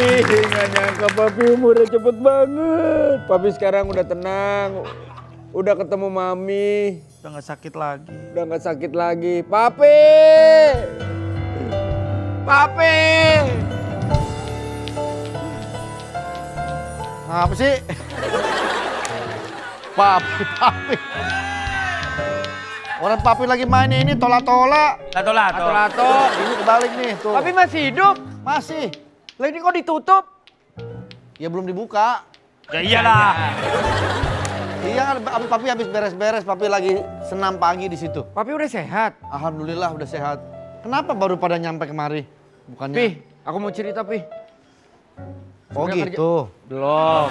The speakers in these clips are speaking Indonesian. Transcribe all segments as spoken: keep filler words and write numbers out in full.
nggak nyangka Papi umurnya cepet banget. Papi sekarang udah tenang, udah ketemu Mami. Udah nggak sakit lagi. Udah nggak sakit lagi. Papi! Papi! Apa sih? Papi, papi. Orang papi lagi main ini tola-tola. Lato-lato. Lato-lato. Ini kebalik nih, tuh. Papi masih hidup? Masih. Lah ini kok ditutup? Ya belum dibuka. Ya iyalah. Iya kan, papi habis beres-beres, papi lagi senam pagi di situ. Papi udah sehat? Alhamdulillah udah sehat. Kenapa baru pada nyampe kemari? Bukannya? Pi, aku mau cerita, Pi. Oh Sebenarnya gitu. Kerja... Belum.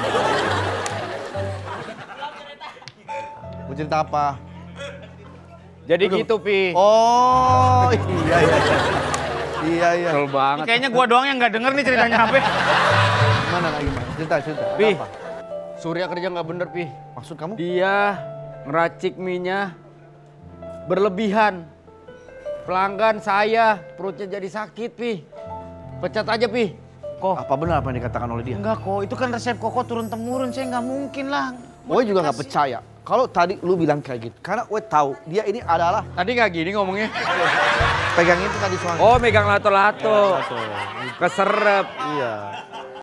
Mau cerita apa? Jadi Aduh. gitu, Pi. Oh iya iya. Iya iya. Kesel banget. Kayaknya gua doang yang nggak denger nih ceritanya apa. Gimana lagi mas? Cerita cerita. Ada Pi, apa? Surya kerja nggak bener, Pi. Maksud kamu? Dia ngeracik mie-nya berlebihan. Pelanggan saya perutnya jadi sakit, Pi. Pecat aja, Pi. Kok? Apa benar apa yang dikatakan oleh dia? Enggak kok, itu kan resep Koko turun-temurun, saya nggak mungkin lah. Gue juga nggak percaya. Kalau tadi lu bilang kayak gitu, karena gue tahu dia ini adalah Tadi nggak gini ngomongnya. pegang itu tadi soalnya. Oh, megang lato-lato. Keserep. Iya.